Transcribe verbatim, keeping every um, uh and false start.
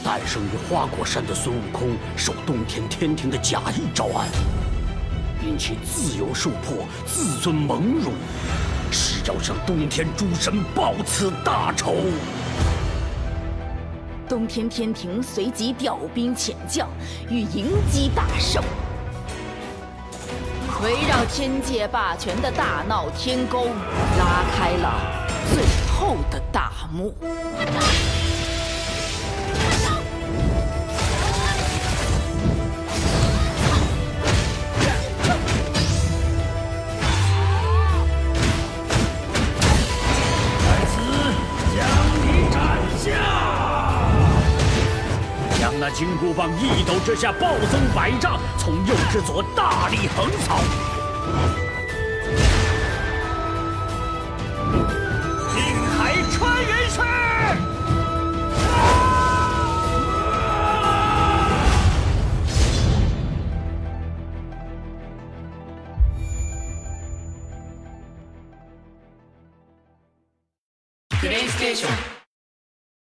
诞生于花果山的孙悟空受东天天庭的假意招安，因其自由受迫，自尊蒙辱，是要向东天诸神报此大仇。 东天天庭随即调兵遣将，欲迎击大圣。围绕天界霸权的大闹天宫，拉开了最后的大幕。 那金箍棒一抖之下暴增百丈，从右至左大力横扫。定海穿云式！ プレイステーション